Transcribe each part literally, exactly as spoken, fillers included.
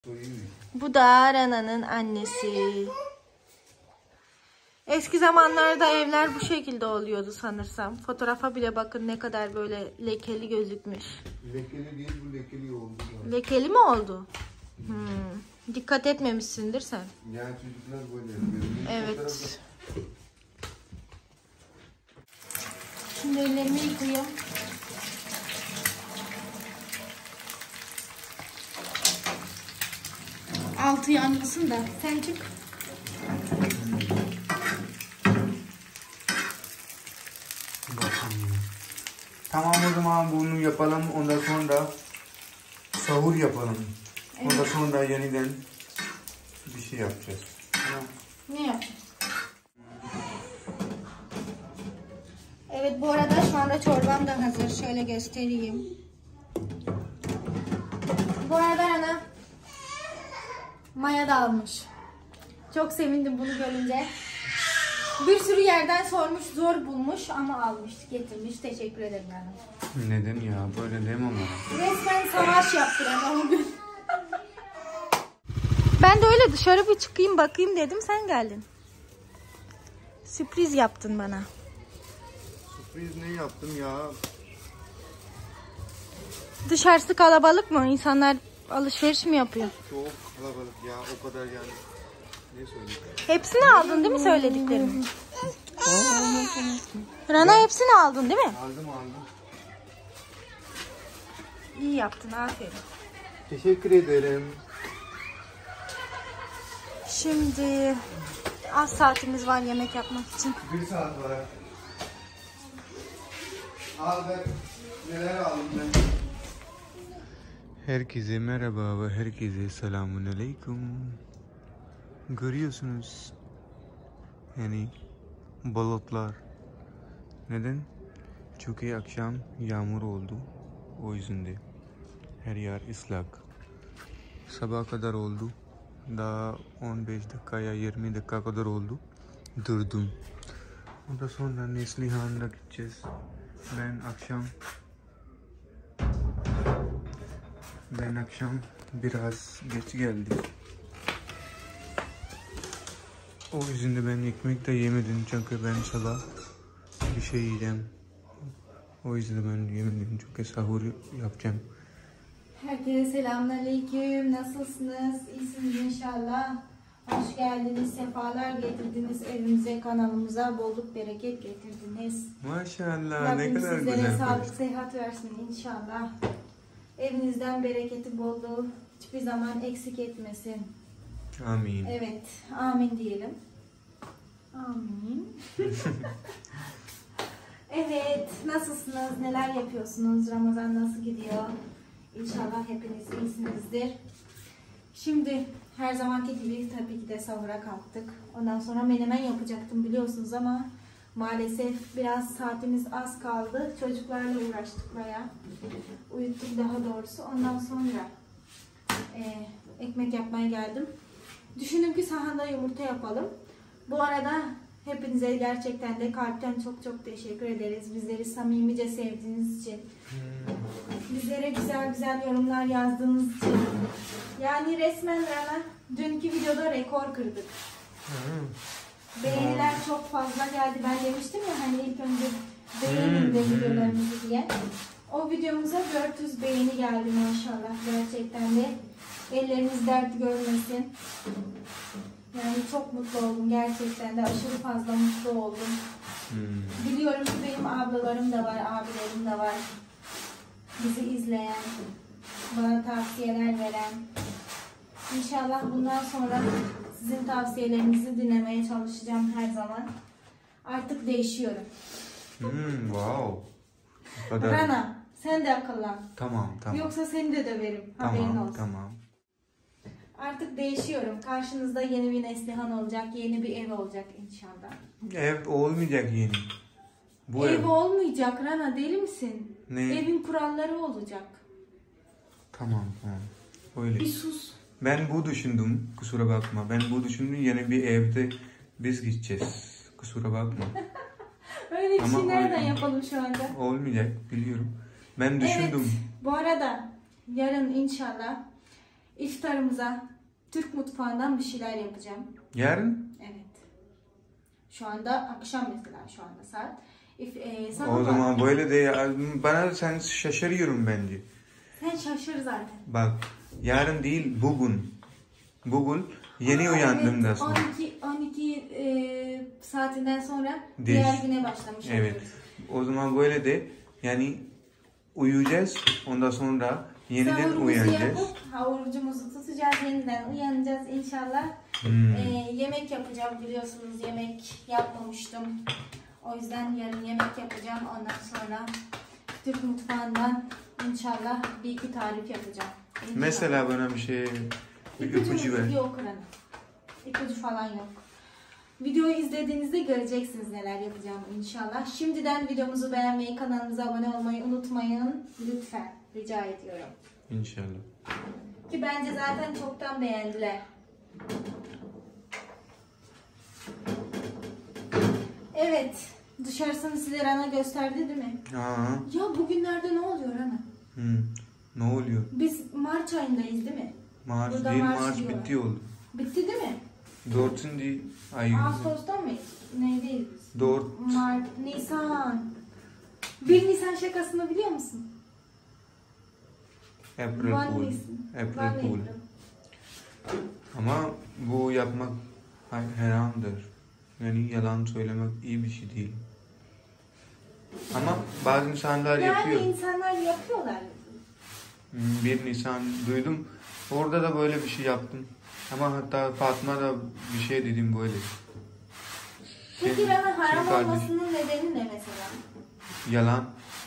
Bu da Rana'nın annesi. Eski zamanlarda evler bu şekilde oluyordu sanırsam. Fotoğrafa bile bakın ne kadar böyle lekeli gözükmüş. Lekeli değil, bu lekeli oldu. Yani. Lekeli mi oldu? Hmm. Dikkat etmemişsindir sen. Yani çocuklar böyle yapıyor. Evet. Fotoğrafı... Şimdi ellerimi yıkayayım. Altı yanmasın da sen çık. Tamam, o zaman bunu yapalım, ondan sonra sahur yapalım. Evet. Ondan sonra yeniden bir şey yapacağız. Tamam. Ne yapacağız? Evet, bu arada şu anda çorbam da hazır. Şöyle göstereyim. Bu arada Rana maya da almış. Çok sevindim bunu görünce. Bir sürü yerden sormuş, zor bulmuş ama almış, getirmiş. Teşekkür ederim Rana. Neden ya? Böyle deme ama. Resmen savaş yaptı Rana o gün. Ben de öyle dışarı bir çıkayım bakayım dedim, sen geldin. Sürpriz yaptın bana. Sürpriz ne yaptım ya? Dışarısı kalabalık mı? İnsanlar alışveriş mi yapıyor? Çok kalabalık ya, o kadar yani. Ne söyleyeyim? Hepsini aldın değil mi söylediklerimi? Rana hepsini aldın değil mi? Aldım aldım. İyi yaptın, aferin. Teşekkür ederim. Şimdi az saatimiz var yemek yapmak için. Bir saat var. Al ben neler aldım ben. Herkese merhaba ve herkese selamun aleyküm. Görüyorsunuz yani bulutlar. Neden? Çünkü akşam yağmur oldu. O yüzden de her yer ıslak. Sabah kadar oldu. Daha on beş dakika ya yirmi dakika kadar oldu. Durdum. Ondan sonra Neslihan'da gideceğiz. Ben akşam Ben akşam biraz geç geldim. O yüzden de ben ekmek de yemedim çünkü ben sabah bir şey yiyeceğim. O yüzden de ben yemedim çünkü sahur yapacağım. Herkese selamünaleyküm. Nasılsınız? İyisiniz inşallah. Hoş geldiniz, sefalar getirdiniz evimize, kanalımıza, bolluk bereket getirdiniz. Maşallah, Rabbim ne kadar sizlere güzel. sağlık, sıhhat versin inşallah. Evinizden bereketi, bolluğu hiçbir zaman eksik etmesin. Amin. Evet, amin diyelim. Amin. Evet, nasılsınız? Neler yapıyorsunuz? Ramazan nasıl gidiyor? İnşallah hepiniz iyisinizdir. Şimdi her zamanki gibi tabii ki de sahura kalktık. Ondan sonra menemen yapacaktım biliyorsunuz ama maalesef biraz saatimiz az kaldı. Çocuklarla uğraştık bayağı. Uyuttuk daha doğrusu. Ondan sonra e, ekmek yapmaya geldim. Düşündüm ki sahanda yumurta yapalım. Bu arada hepinize gerçekten de kalpten çok çok teşekkür ederiz. Bizleri samimice sevdiğiniz için. Bizlere güzel güzel yorumlar yazdığınız için. Yani resmen Rana dünkü videoda rekor kırdık. Beğeniler çok fazla geldi. Ben demiştim ya hani ilk önce beğenin de videolarımızı diye. O videomuza dört yüz beğeni geldi maşallah. Gerçekten de elleriniz dert görmesin. Yani çok mutlu oldum gerçekten de, aşırı fazla mutlu oldum. Hmm. Biliyorum ki benim ablalarım da var, abilerim de var. Bizi izleyen, bana tavsiyeler veren. İnşallah bundan sonra sizin tavsiyelerinizi dinlemeye çalışacağım her zaman. Artık değişiyorum. Hmm, wow. Kadar. Rana, sen de akıllan. Tamam, tamam. Yoksa seni de döverim. Tamam, haberin olsun. Tamam. Artık değişiyorum. Karşınızda yeni bir Neslihan olacak, yeni bir ev olacak inşallah. Ev olmayacak yeni. Bu ev, ev olmayacak Rana, deli misin? Ne? Evin kuralları olacak. Tamam, tamam. Öyle. Bir sus. Ben bu düşündüm, kusura bakma. Ben bu düşündüm, yeni bir evde biz gideceğiz. Kusura bakma. Öyle bir Ama şey nereden öyle, yapalım şu anda? Olmayacak, biliyorum. Ben düşündüm. Evet, bu arada yarın inşallah iftarımıza Türk mutfağından bir şeyler yapacağım. Yarın? Evet. Şu anda akşam mesela şu anda saat. If, e, O zaman var. böyle de bana sen şaşırıyorum bence. Sen şaşır zaten. Bak yarın değil bugün. Bugün yeni Aa, uyandım evet, da. on iki, on iki e, saatinden sonra Değiş. diğer güne başlamış Evet. oluyoruz. O zaman böyle de yani uyuyacağız. Ondan sonra yeniden Sahurumuzu uyanacağız. yapıp havucumuzu tutacağız, yeniden uyanacağız inşallah. Hmm. E, yemek yapacağım, biliyorsunuz yemek yapmamıştım. O yüzden yarın yemek yapacağım. Ondan sonra Türk mutfağından inşallah bir iki tarif yapacağım. İnşallah. Mesela bana bir şey bir ipucu ver. Yok Kur'an. İpucu falan yok. Videoyu izlediğinizde göreceksiniz neler yapacağımı inşallah. Şimdiden videomuzu beğenmeyi, kanalımıza abone olmayı unutmayın. Lütfen. Rica ediyorum. İnşallah. Ki bence zaten çoktan beğendiler. Evet. Dışarısını size Rana gösterdi değil mi? Aa. Ya bugünlerde ne oluyor Rana? Hmm. Ne oluyor? Biz Mart ayındayız değil mi? Mart Burada değil, Mart Mart diyorlar. bitti oldu. Bitti değil mi? Dördüncü ay. Ağustos'ta mıyız? Neydeyiz biz? Dört. Mart, Nisan. Bir Nisan şakasını biliyor musun? April One Fool. Nisan. April One Fool. April. Ama bu yapmak haramdır. Yani yalan söylemek iyi bir şey değil. Ama bazı insanlar Yani yapıyor. insanlar yapıyorlar. Bir Nisan duydum. Orada da böyle bir şey yaptım. Ama hatta Fatma da bir şey dedim böyle. Peki Senin- Rana haram senin kardeş- olmasının nedeni ne mesela? Yalan.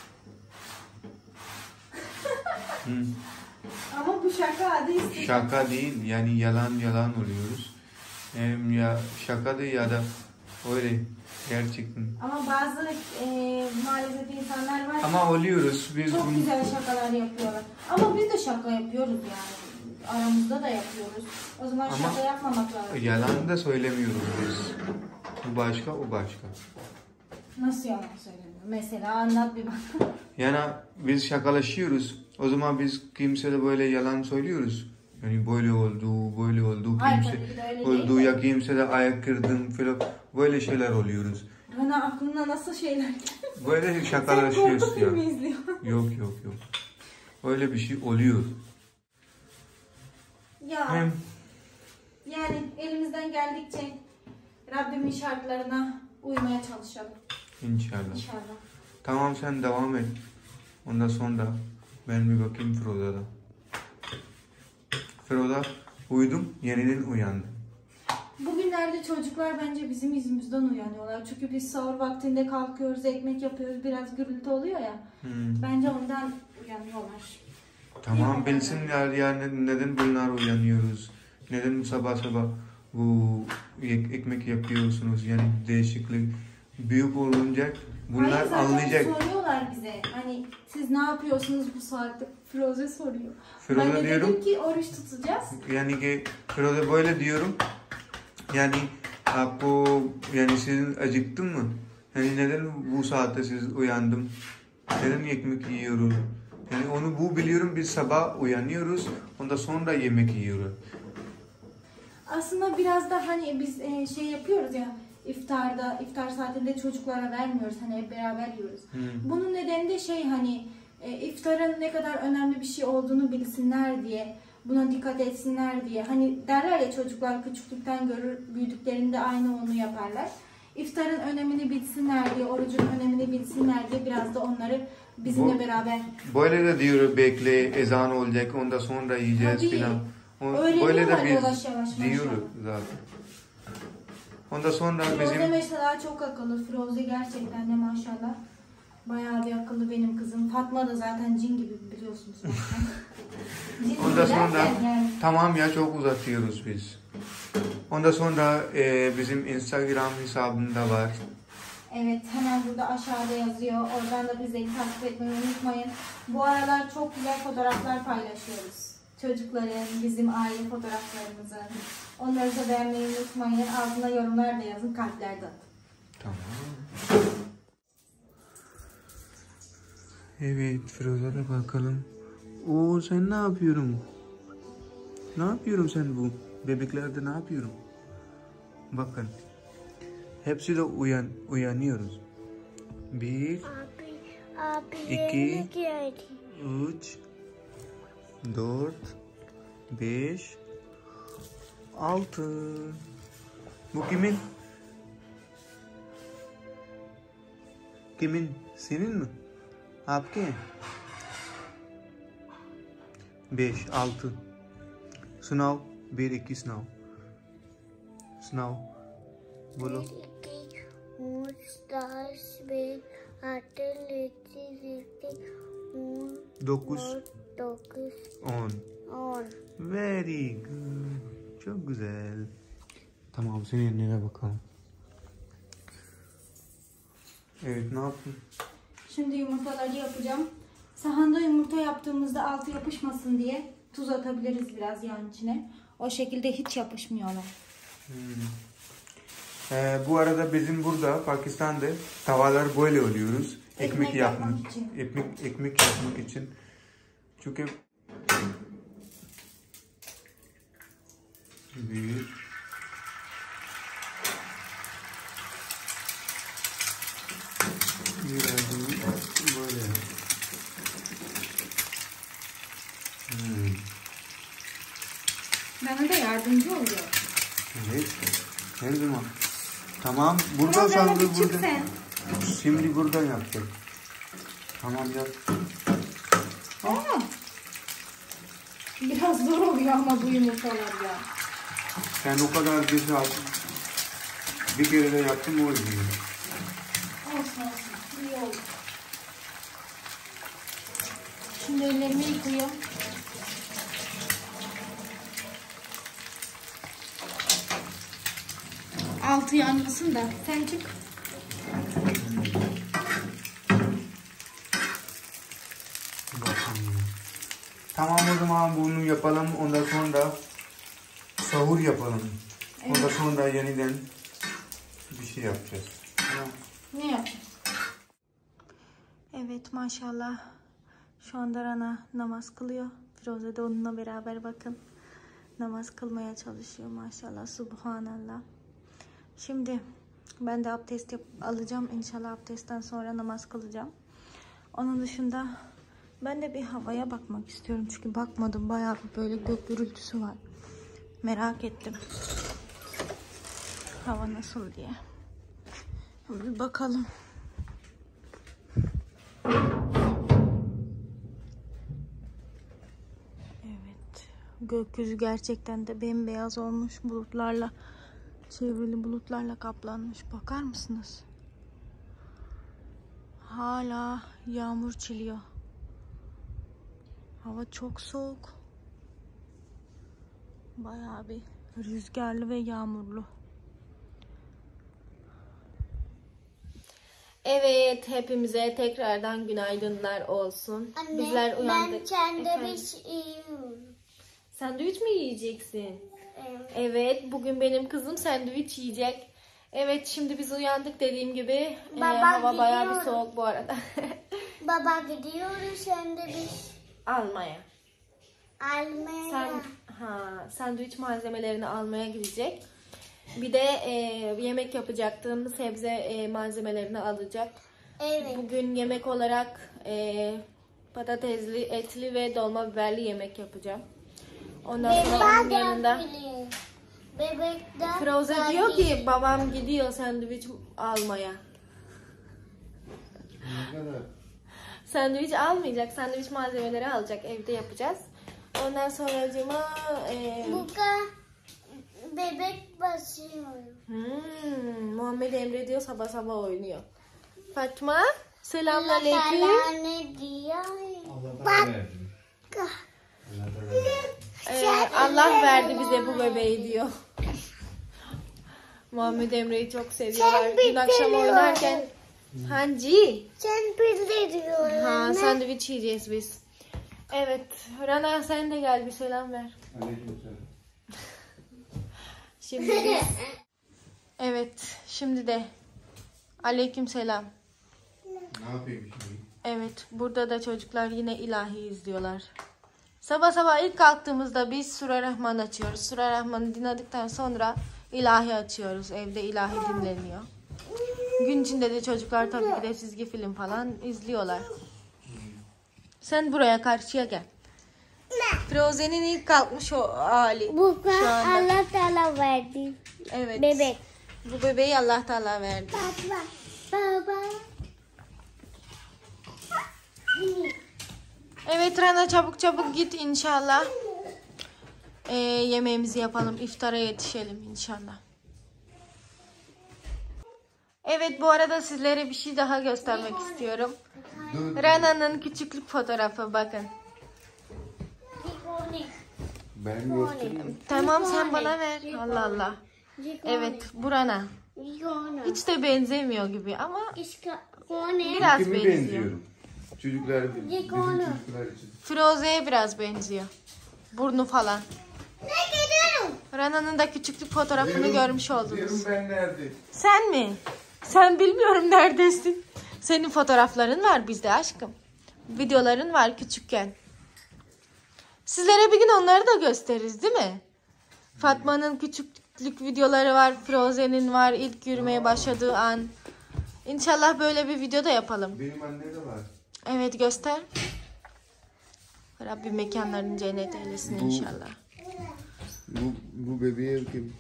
Hı. Ama bu şaka adı işte. Şaka değil. Yani yalan yalan oluyoruz. Hem ya şaka da ya da öyle gerçekten. Ama bazı e, maalesef insanlar var. Ama oluyoruz. Biz Çok bunu- güzel şakalar yapıyorlar. Ama biz de şaka yapıyoruz yani. Aramızda da yapıyoruz. O zaman Ama şaka yapmamak lazım. yalan da söylemiyoruz biz. Bu başka, o başka. Nasıl yalan söyleniyor? Mesela anlat bir bak. Yani biz şakalaşıyoruz. O zaman biz kimse de böyle yalan söylüyoruz. Yani böyle oldu, böyle oldu, Hayır, kimse tabii ki de öyle oldu değil. ya kimse de ayak kırdım falan. Böyle şeyler oluyoruz. Bana aklına nasıl şeyler geldi? Böyle Sen şakalaşıyoruz korku ya. filmi izliyorsun. Yok yok yok. Öyle bir şey oluyor. Ya Hem yani elimizden geldikçe Rabbimin şartlarına uymaya çalışalım. inşallah. İnşallah. Tamam sen devam et. Ondan sonra ben bir bakayım Firoza'da. Firoza uyudum, yeniden uyandım. Bugünlerde çocuklar bence bizim yüzümüzden uyanıyorlar. Çünkü biz sahur vaktinde kalkıyoruz, ekmek yapıyoruz, biraz gürültü oluyor ya. Hmm. Bence ondan uyanıyorlar. Tamam bilsinler ya ne- neden bunlar uyanıyoruz? Neden sabah sabah bu ek- ekmek yapıyorsunuz? Yani değişiklik büyük olunca bunlar Hayır, zaten anlayacak. soruyorlar bize. Hani siz ne yapıyorsunuz bu saatte? Firoze soruyor. Firoze ben de diyorum. dedim ki oruç tutacağız. Yani ki Firoze böyle diyorum. Yani आपको yani sizin acıktın mı? Yani neden bu saatte siz uyandım? Neden ekmek yiyoruz? Yani onu bu biliyorum biz sabah uyanıyoruz. Ondan sonra yemek yiyoruz. Aslında biraz da hani biz e, şey yapıyoruz ya, iftarda, iftar saatinde çocuklara vermiyoruz. Hani hep beraber yiyoruz. Hmm. Bunun nedeni de şey hani e, iftarın ne kadar önemli bir şey olduğunu bilsinler diye, buna dikkat etsinler diye. Hani derler ya, çocuklar küçüklükten görür, büyüdüklerinde aynı onu yaparlar. İftarın önemini bilsinler diye, orucun önemini bilsinler diye biraz da onları bizimle Bu- beraber. Böyle de diyor bekle ezan olacak ondan sonra yiyeceğiz Tabii. filan. O- Öğreniyorlar Böyle de yavaş yavaş biz diyoruz zaten. Ondan sonra Firoze bizim mesela çok akıllı. Firoze gerçekten de maşallah. Bayağı bir akıllı benim kızım. Fatma da zaten cin gibi, biliyorsunuz. Cin ondan gibi sonra derken yani. tamam ya çok uzatıyoruz biz. Ondan sonra e, bizim Instagram hesabında var. Evet, hemen burada aşağıda yazıyor. Oradan da bizi takip etmeyi unutmayın. Bu aralar çok güzel fotoğraflar paylaşıyoruz. Çocukların, bizim aile fotoğraflarımızı. Onları da beğenmeyi unutmayın. Altına yorumlar da yazın, kalpler de atın. Tamam. Evet Firuza'da bakalım. Oo sen ne yapıyorsun? Ne yapıyorum sen bu? Bebeklerde ne yapıyorum? Bakın. Hepsi de uyan, uyanıyoruz. Bir, Abi, abi İki. geldi. üç, dört, beş, altı. Bu kimin? Kimin? Senin mi? आपके? beş, altı. सुनाओ bir iki सुनाओ सुनाओ बोलो Üç, dört, beş, altı, yedi, sekiz, on, dokuz, dokuz, on. on. Very good. Çok güzel. Tamam, senin yerine bakalım. Evet, ne yaptın? Şimdi yumurtaları yapacağım. Sahanda yumurta yaptığımızda altı yapışmasın diye tuz atabiliriz biraz yağın içine. O şekilde hiç yapışmıyorlar. Hmm. Ee, bu arada bizim burada Pakistan'da tavalar böyle oluyoruz. Ekmek, Ekmek yapmak, yapmak için. Ekmek, ekmek yapmak için. Çünkü bir biraz böyle. Hmm. Bana da yardımcı oluyor. Evet. Her zaman. Tamam. Burada Ama sandığı bir çık burada. sen. Şimdi burada yaptık. Tamam yap. Aa, biraz zor oluyor ama bu yumurtalar ya. Sen o kadar bir saat bir kere de yaptım o yüzden. Olsun olsun. İyi oldu. Şimdi ellerimi yıkıyorum. Altı yanmasın da. Sen çık. Tamam, o zaman bunu yapalım. Ondan sonra sahur yapalım. Evet. Ondan sonra yeniden bir şey yapacağız. Tamam. Ne yapacağız? Evet, maşallah. Şu anda Rana namaz kılıyor. Firoze de onunla beraber bakın. Namaz kılmaya çalışıyor maşallah. Subhanallah. Şimdi ben de abdest yap alacağım. İnşallah abdestten sonra namaz kılacağım. Onun dışında ben de bir havaya bakmak istiyorum. Çünkü bakmadım. Bayağı bir böyle gök gürültüsü var. Merak ettim. Hava nasıl diye. Bir bakalım. Evet. Gökyüzü gerçekten de bembeyaz olmuş. Bulutlarla çevrili bulutlarla kaplanmış. Bakar mısınız? Hala yağmur çiliyor. Hava çok soğuk. Bayağı bir rüzgarlı ve yağmurlu. Evet, hepimize tekrardan günaydınlar olsun. Anne, Bizler uyandık. ben sandviç yiyorum. Sandviç mi yiyeceksin? Evet. Evet, bugün benim kızım sandviç yiyecek. Evet, şimdi biz uyandık dediğim gibi. Ee, Baba hava bayağı bir gidiyorum. soğuk bu arada. Baba gidiyoruz sandviç Almaya. almaya. Sen ha sandviç malzemelerini almaya gidecek. Bir de e, yemek yapacaktım. Sebze e, malzemelerini alacak. Evet. Bugün yemek olarak e, patatesli, etli ve dolma biberli yemek yapacağım. Ondan sonra onun yanında Bebekten Firoze diyor ki babam gidiyor sandviç almaya. Sandviç almayacak. Sandviç malzemeleri alacak. Evde yapacağız. Ondan sonra cima e, Buka bebek basıyor. hmm, Muhammed Emre diyor sabah sabah oynuyor. Fatma selamünaleyküm. Allah ne diyor? Bak. Ee, Allah verdi bize bu bebeği diyor. Muhammed Emre'yi çok seviyorlar. Dün akşam oynarken Hanci. Sen bildiriyorsun. Ha, sandviç yiyeceğiz biz. Evet. Rana sen de gel bir selam ver. Şimdi biz... Evet. Şimdi de aleyküm selam. Ne yapayım şimdi? Evet. Burada da çocuklar yine ilahi izliyorlar. Sabah sabah ilk kalktığımızda biz Sure Rahman açıyoruz. Sure Rahman'ı dinledikten sonra ilahi açıyoruz. Evde ilahi dinleniyor. Gün içinde de çocuklar tabii ki de çizgi film falan izliyorlar. Sen buraya karşıya gel. Frozen'in ilk kalkmış o hali. Bu şu anda. Allah Teala verdi. Evet. Bebek. Bu bebeği Allah Teala verdi. Baba. Baba. Evet Rana, çabuk çabuk git inşallah. Ee, yemeğimizi yapalım. İftara yetişelim inşallah. Evet, bu arada sizlere bir şey daha göstermek istiyorum. Rana'nın küçüklük fotoğrafı, bakın. Ben göstereyim. Tamam, sen bana ver. Allah Allah. Evet, bu Rana. Hiç de benzemiyor gibi ama biraz Kimi benziyor. benziyorum? Çocuklar, bizim çocuklar için. Froze'ye biraz benziyor. Burnu falan. Rana'nın da küçüklük fotoğrafını görmüş oldunuz. Diyorum ben nerede? Sen mi? Sen bilmiyorum neredesin. Senin fotoğrafların var bizde aşkım. Videoların var küçükken. Sizlere bir gün onları da gösteririz değil mi? Fatma'nın küçüklük videoları var. Frozen'in var. İlk yürümeye başladığı an. İnşallah böyle bir video da yapalım. Benim anne de var. Evet, göster. Rabbim mekanlarını cennet eylesin Bu- inşallah. Bu, bu bebeğe kim?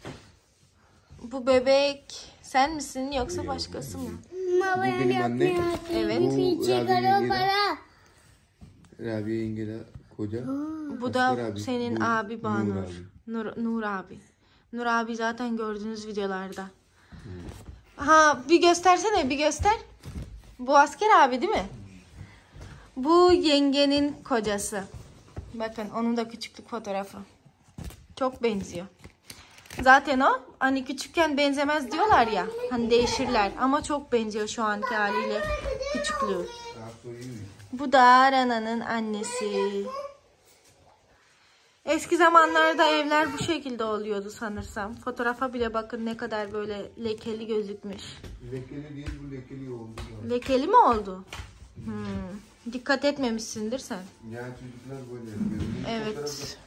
Bu bebek sen misin yoksa başkası mı? Bu benim anne. Evet. Bu Pीछे Rabia करो yenge de. बड़ा Rabia yenge de koca. Bu da Asker abi, senin bu abi Nur Banur. abi. Nur, Nur abi. Nur abi zaten gördüğünüz videolarda. Ha, bir göstersene, bir göster. Bu asker abi değil mi? Bu yengenin kocası. Bakın, onun da küçüklük fotoğrafı. Çok benziyor. Zaten o hani küçükken benzemez diyorlar ya. Hani değişirler ama çok benziyor şu anki haliyle küçüklüğü. Bu da Rana'nın annesi. Eski zamanlarda evler bu şekilde oluyordu sanırsam. Fotoğrafa bile bakın ne kadar böyle lekeli gözükmüş. Lekeli değil, bu lekeli oldu. ya. Lekeli mi oldu? Hmm. Dikkat etmemişsindir sen. Yani çocuklar böyle yapıyor. Bu Evet. fotoğrafı-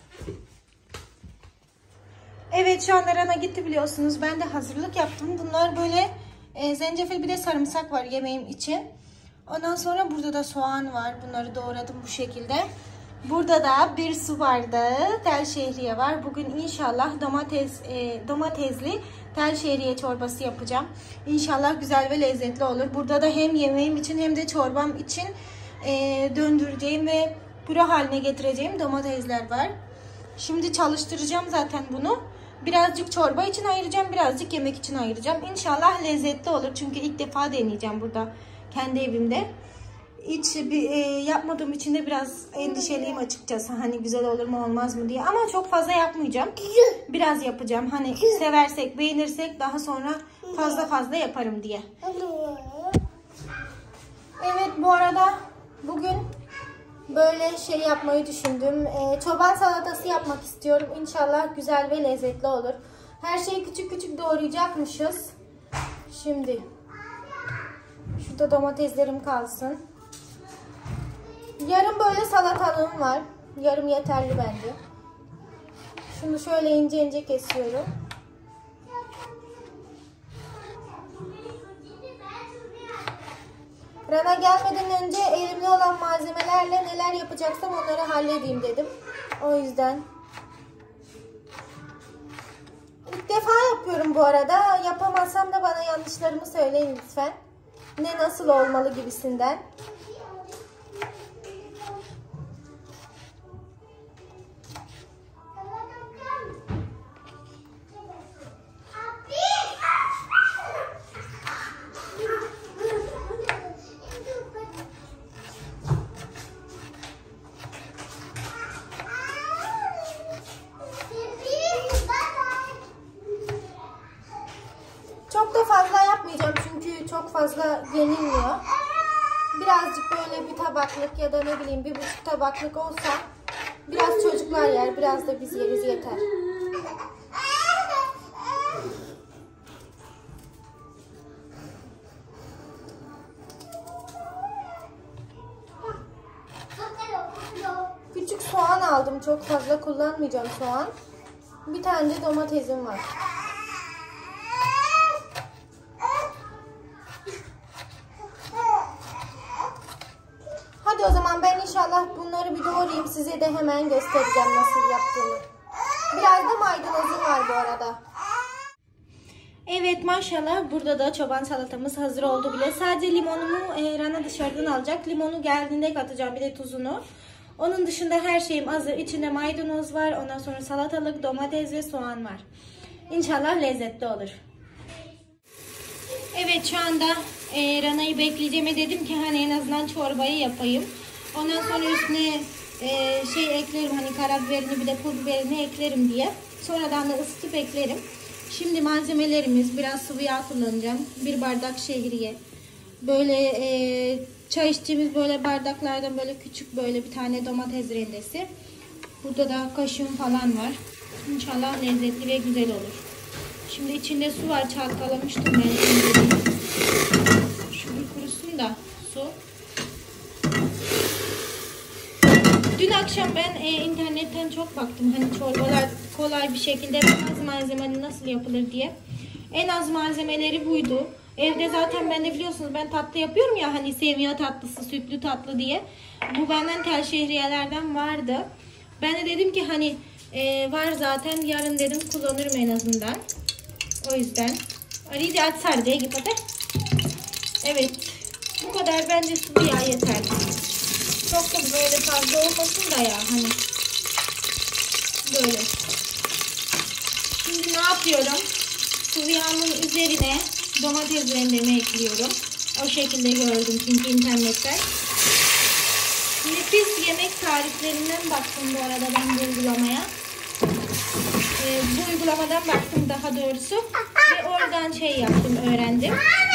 Evet, şu anda Rana gitti biliyorsunuz. Ben de hazırlık yaptım. Bunlar böyle e, zencefil, bir de sarımsak var yemeğim için. Ondan sonra burada da soğan var. Bunları doğradım bu şekilde. Burada da bir su bardağı tel şehriye var. Bugün inşallah domates e, domatesli tel şehriye çorbası yapacağım. İnşallah güzel ve lezzetli olur. Burada da hem yemeğim için hem de çorbam için e, döndüreceğim ve püre haline getireceğim domatesler var. Şimdi çalıştıracağım zaten bunu. Birazcık çorba için ayıracağım, birazcık yemek için ayıracağım. İnşallah lezzetli olur. Çünkü ilk defa deneyeceğim burada kendi evimde. Hiç bir, e, yapmadığım için de biraz endişeliyim açıkçası. Hani güzel olur mu olmaz mı diye. Ama çok fazla yapmayacağım. Biraz yapacağım. Hani seversek, beğenirsek daha sonra fazla fazla yaparım diye. Evet, bu arada bugün böyle şey yapmayı düşündüm. Ee, çoban salatası yapmak istiyorum. İnşallah güzel ve lezzetli olur. Her şeyi küçük küçük doğrayacakmışız. Şimdi şurada domateslerim kalsın. Yarım böyle salatalığım var. Yarım yeterli bence. Şunu şöyle ince ince kesiyorum. Rana gelmeden önce elimde olan malzemelerle neler yapacaksam onları halledeyim dedim. O yüzden. İlk defa yapıyorum bu arada. Yapamazsam da bana yanlışlarımı söyleyin lütfen. Ne nasıl olmalı gibisinden. Çok da fazla yapmayacağım çünkü çok fazla yenilmiyor. Birazcık böyle bir tabaklık ya da ne bileyim bir buçuk tabaklık olsa biraz çocuklar yer, biraz da biz yeriz, yeter. Küçük soğan çok fazla kullanmayacağım soğan. Bir tane de domatesim var. Hadi o zaman ben inşallah bunları bir doğrayayım. Size de hemen göstereceğim nasıl yaptığımı. Biraz da maydanozum var bu arada. Evet, maşallah burada da çoban salatamız hazır oldu bile. Sadece limonumu e, Rana dışarıdan alacak. Limonu geldiğinde katacağım, bir de tuzunu. Onun dışında her şeyim hazır. İçinde maydanoz var. Ondan sonra salatalık, domates ve soğan var. İnşallah lezzetli olur. Evet, şu anda e, Rana'yı bekleyeceğim ve dedim ki hani en azından çorbayı yapayım. Ondan sonra üstüne e, şey eklerim, hani karabiberini bir de pul biberini eklerim diye. Sonradan da ısıtıp eklerim. Şimdi malzemelerimiz, biraz sıvı yağ kullanacağım. Bir bardak şehriye. Böyle e, çay içtiğimiz böyle bardaklardan böyle küçük böyle bir tane domates rendesi. Burada da kaşığım falan var. İnşallah lezzetli ve güzel olur. Şimdi içinde su var, çalkalamıştım ben. Şu bir kurusun da su. Dün akşam ben e, internetten çok baktım. Hani çorbalar kolay bir şekilde az malzemeli nasıl yapılır diye. En az malzemeleri buydu. Evde zaten ben de biliyorsunuz ben tatlı yapıyorum ya, hani seviye tatlısı, sütlü tatlı diye. Bu benden tel şehriyelerden vardı. Ben de dedim ki hani e, var zaten, yarın dedim kullanırım en azından. O yüzden. Arayı aç sardıya gibi hadi. Evet. Bu kadar bence sıvı yağ yeterli. Çok da böyle fazla olmasın da ya hani. Böyle. Şimdi ne yapıyorum? Sıvı yağın üzerine domates rendemi ekliyorum. O şekilde gördüm çünkü internetten. Nefis yemek tariflerinden baktım bu arada ben bu uygulamaya. Ee, bu uygulamadan baktım daha doğrusu. Ve oradan şey yaptım, öğrendim.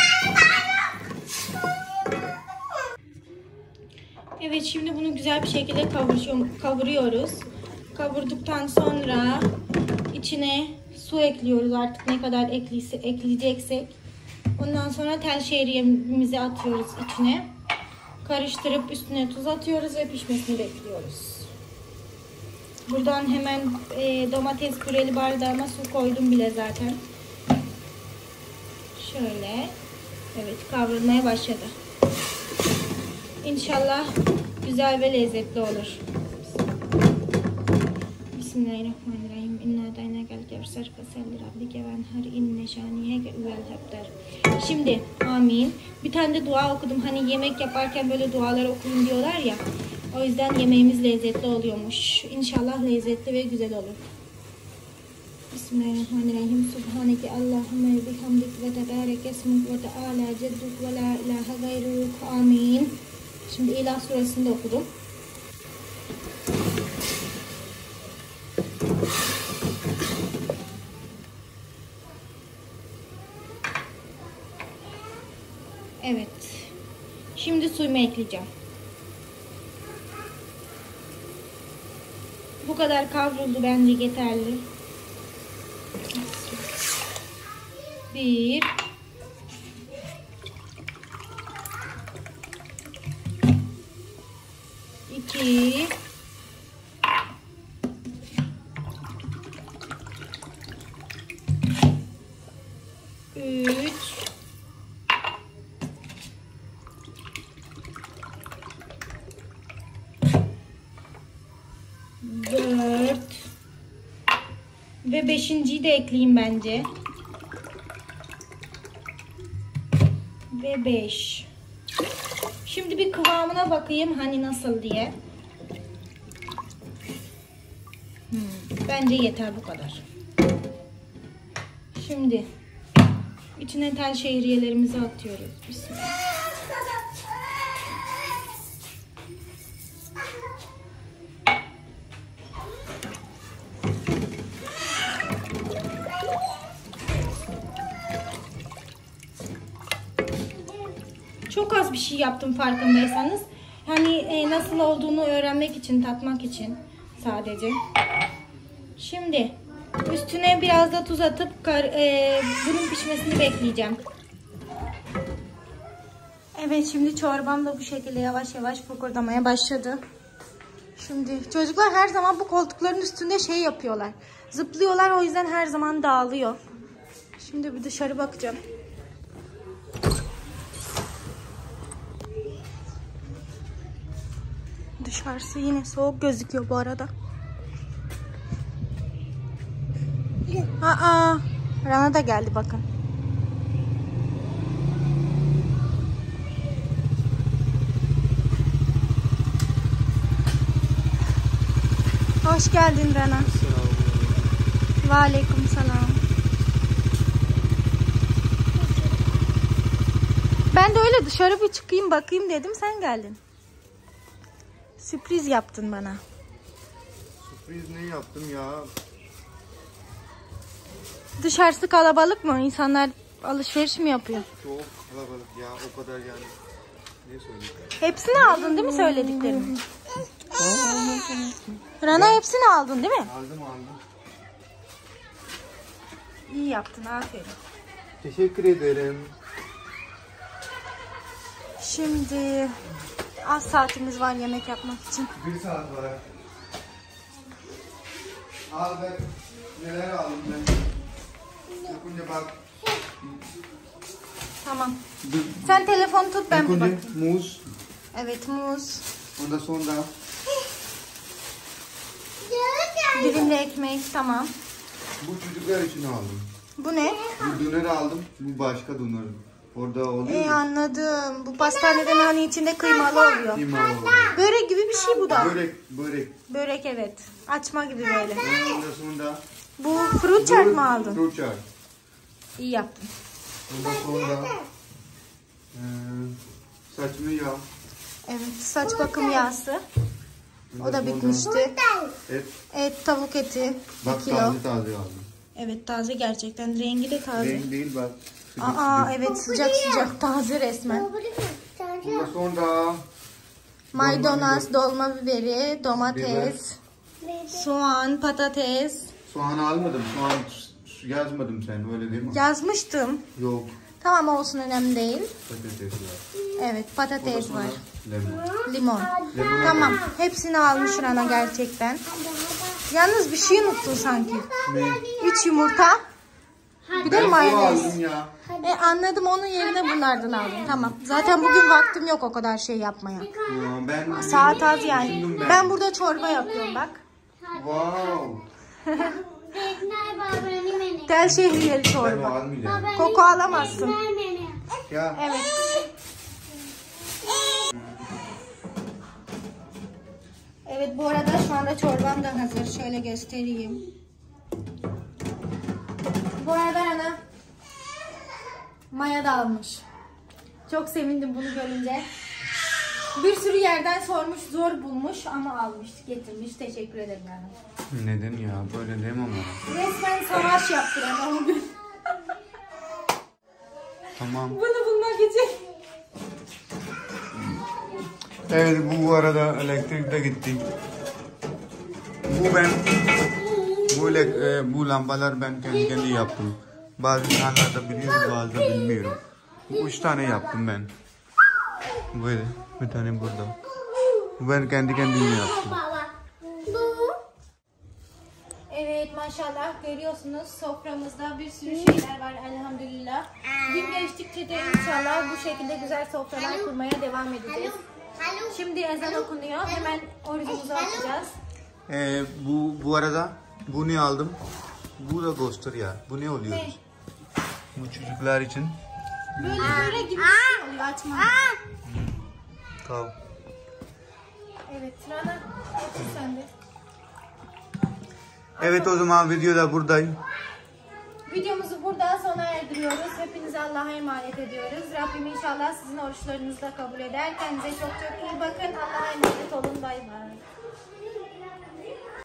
Evet, şimdi bunu güzel bir şekilde kavuruyoruz. Kavurduktan sonra içine su ekliyoruz, artık ne kadar ekliyse, ekleyeceksek. Ondan sonra tel şehriyemizi atıyoruz içine. Karıştırıp üstüne tuz atıyoruz ve pişmesini bekliyoruz. Buradan hemen e, domates püreli bardağıma su koydum bile zaten. Şöyle. Evet, kavrulmaya başladı. İnşallah güzel ve lezzetli olur. Bismillahirrahmanirrahim. İnna dayna gel gevser kaselli rabbike venher inne şaniye üvel hepter. Şimdi amin. Bir tane de dua okudum. Hani yemek yaparken böyle dualar okuyun diyorlar ya. O yüzden yemeğimiz lezzetli oluyormuş. İnşallah lezzetli ve güzel olur. Bismillahirrahmanirrahim. Subhaneke Allahümme bihamdik ve tebarek esmuk ve teala cedduk ve la ilahe gayruk. Amin. Şimdi İlah suresini de okudum. Evet. Şimdi suyumu ekleyeceğim. Bu kadar kavruldu, bence yeterli. Bir. İki. Üç. Dört. Ve beşinciyi de ekleyeyim bence. Ve beş. Şimdi bir kıvamına bakayım hani nasıl diye. Hmm, bence yeter bu kadar. Şimdi içine tel şehriyelerimizi atıyoruz. Bismillah. Çok az bir şey yaptım farkındaysanız. Hani e, nasıl olduğunu öğrenmek için, tatmak için sadece. Şimdi üstüne biraz da tuz atıp kar, e, bunun pişmesini bekleyeceğim. Evet, şimdi çorbam da bu şekilde yavaş yavaş fokurdamaya başladı. Şimdi çocuklar her zaman bu koltukların üstünde şey yapıyorlar. Zıplıyorlar, o yüzden her zaman dağılıyor. Şimdi bir dışarı bakacağım. Dışarısı yine soğuk gözüküyor bu arada. Aa, Rana da geldi bakın. Hoş geldin Rana. Ve aleyküm selam. Ben de öyle dışarı bir çıkayım bakayım dedim, sen geldin. Sürpriz yaptın bana. Sürpriz ne yaptım ya? Dışarısı kalabalık mı? İnsanlar alışveriş mi yapıyor? Çok kalabalık ya, o kadar yani. Ne söyleyeyim? Hepsini aldın değil mi söylediklerimi? Rana hepsini aldın değil mi? Aldım aldım. İyi yaptın, aferin. Teşekkür ederim. Şimdi az saatimiz var yemek yapmak için. Bir saat var. Al ben neler aldım ben. Dokunca bak. Tamam. Sen telefonu tut, ben bir Dokunca bakayım. muz. Evet, muz. Ondan sonra Dilimli ekmek, tamam. bu çocuklar için aldım. Bu ne? Bu döner aldım. Bu başka döner. Orada oluyor. İyi, anladım. Bu pastaneden hani içinde kıymalı oluyor. Kıymalı oluyor. Börek gibi bir şey bu da. Börek, börek. Börek, evet. Açma gibi böyle. Ondan sonra Bu fruit chart mı aldın? Fruit chart. İyi yaptın. Ondan sonra e, saçını yağ. Evet, saç bakım yağısı. Ondan O da sonra bitmişti. Et. Et, tavuk eti. Bak bir kilo. taze taze aldım. Evet, taze gerçekten. Rengi de taze. Renk değil bak. Sıcak Aa, sıcak. evet, sıcak sıcak taze resmen. Ondan sonra Maydanoz, dolma biberi, domates, soğan, patates. soğan almadım. Soğan s- yazmadım sen öyle değil mi? Yazmıştım. Yok. Tamam, olsun, önemli değil. Patates var. Evet, Ondan patates sonra var. lemon. Limon. Lemon Tamam, aldım. hepsini almış Rana gerçekten. Yalnız bir şey unuttun sanki. Ne? Üç yumurta. Bir de Ben su mayonez. aldım ya. E, anladım, onun yerine bunlardan aldım. Tamam. Zaten bugün vaktim yok o kadar şey yapmaya. Ya ben Saat az yani. düşündüm ben. Ben burada çorba yapıyorum bak. Wow. Tel şehriyeli Ben o çorba. almayacağım. Koku alamazsın. Ya. Evet. Evet, bu arada şu anda çorbam da hazır. Şöyle göstereyim. Bu arada ana maya da almış. Çok sevindim bunu görünce. Bir sürü yerden sormuş, zor bulmuş ama almış, getirmiş. Teşekkür ederim yani. Neden ya? Böyle deme ama. Resmen savaş yaptı ana o gün. Tamam. Bunu bulmak için. Evet, bu arada elektrik de gitti. Bu ben bu, elek- e, bu lambalar ben kendi kendi yaptım. Bazı insanlar da biliyor, bazı da bilmiyor. Bu üç tane yaptım ben. Böyle bir tane burada. Ben kendi kendime yaptım. Evet, maşallah görüyorsunuz soframızda bir sürü şeyler var elhamdülillah. Gün geçtikçe de inşallah bu şekilde güzel sofralar kurmaya devam edeceğiz. Şimdi ezan okunuyor. Hemen orucumuzu açacağız. Ee, bu bu arada bu ne aldım? Bu da göster ya. Bu ne oluyor? Ne? Bu çocuklar için. Böyle böyle gibi bir şey oluyor açma. Tamam. Evet, Rana otur sen de. Evet, o zaman videoda buradayım. Videomuzu burada sona erdiriyoruz. Hepinizi Allah'a emanet ediyoruz. Rabbim inşallah sizin oruçlarınızı da kabul eder. Kendinize çok çok iyi bakın. Allah'a emanet olun. Bay bay.